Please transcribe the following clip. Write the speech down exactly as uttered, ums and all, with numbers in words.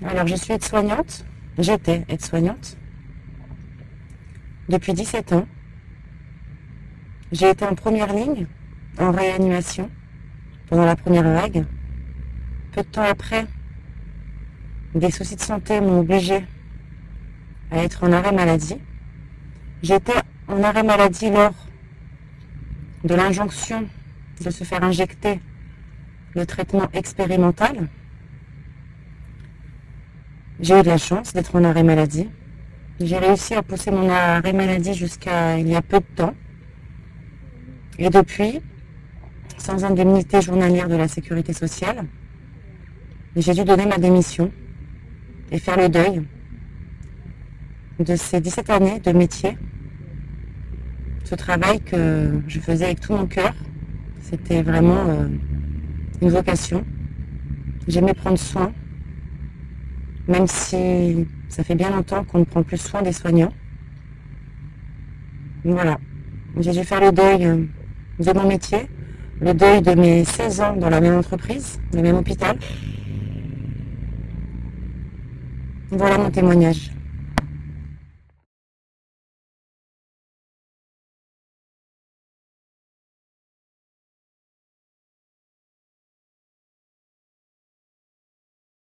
Alors, je suis aide-soignante. J'étais aide-soignante depuis dix-sept ans. J'ai été en première ligne, en réanimation, pendant la première vague. Peu de temps après, des soucis de santé m'ont obligée à être en arrêt maladie. J'étais en arrêt maladie lors de l'injonction de se faire injecter le traitement expérimental. J'ai eu de la chance d'être en arrêt maladie. J'ai réussi à pousser mon arrêt maladie jusqu'à il y a peu de temps. Et depuis, sans indemnité journalière de la sécurité sociale, j'ai dû donner ma démission et faire le deuil de ces dix-sept années de métier. Ce travail que je faisais avec tout mon cœur, c'était vraiment euh, une vocation. J'aimais prendre soin, même si ça fait bien longtemps qu'on ne prend plus soin des soignants. Voilà, j'ai dû faire le deuil de mon métier, le deuil de mes seize ans dans la même entreprise, le même hôpital. Voilà mon témoignage.